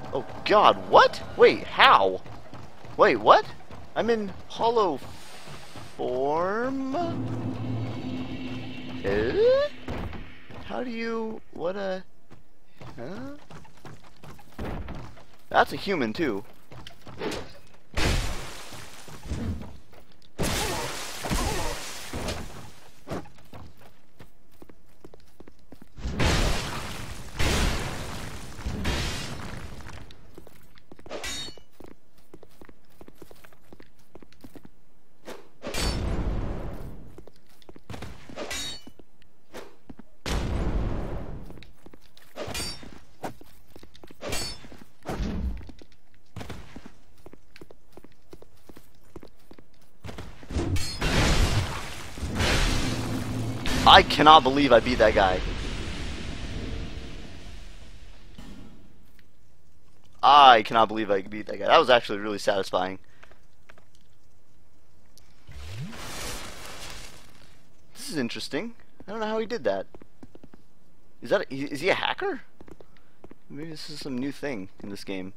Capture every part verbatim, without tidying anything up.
Oh god, what? Wait, how? Wait, what? I'm in hollow form? Eh? How do you... what a... huh? That's a human too. I cannot believe I beat that guy. I cannot believe I beat that guy. That was actually really satisfying. This is interesting. I don't know how he did that. Is that a, is he a hacker? Maybe this is some new thing in this game.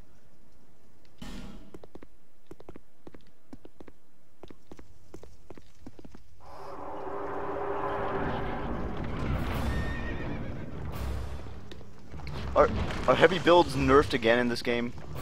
Are, are heavy builds nerfed again in this game?